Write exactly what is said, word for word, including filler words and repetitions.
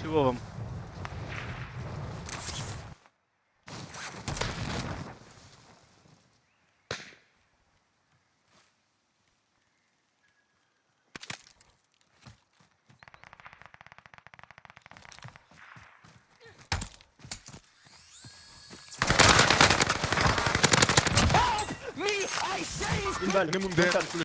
two of them. Me, I say! Minimum death.